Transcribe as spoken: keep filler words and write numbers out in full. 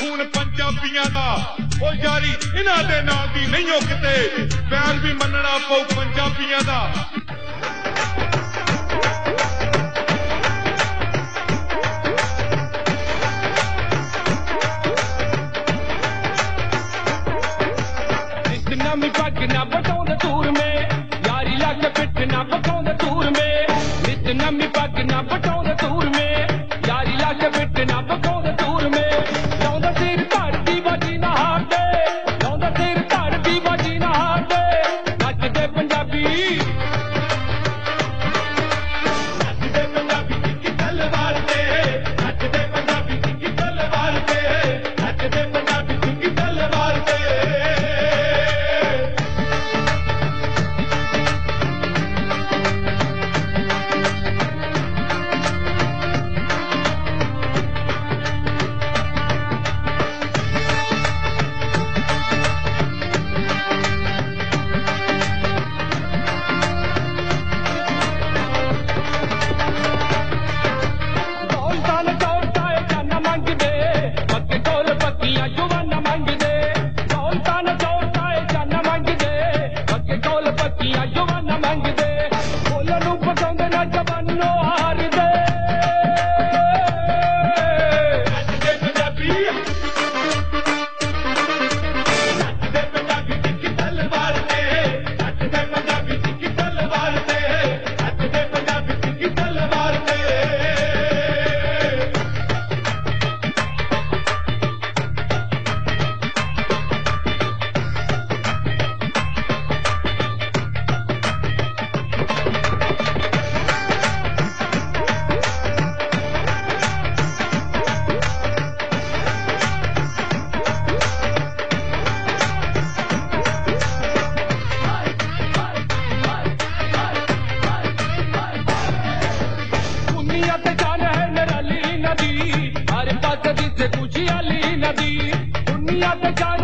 खून पंजाबियां दा ओ यारी इन्हां दे नाल दी नहीं हो किते पैर भी मनना पऊ पंजाबियां दा। नमी पग ना बटौंद दूर में यारी लग पिट ना बटौंद दूर में नित नमी पग ना बटौंद दूर में यारी लग पिट ना बटौंद दूर में लौंदा सिर धरती बाजी ना हार दे लौंदा सिर धरती बाजी ना हार दे नचदे पंजाबी नचदे पंजाबी की तलवार दे नचदे पंजाबी की तलवार दे नचदे पंजाबी की तलवार दे। हर पास जिसे खुशियाली नदी दुनिया पे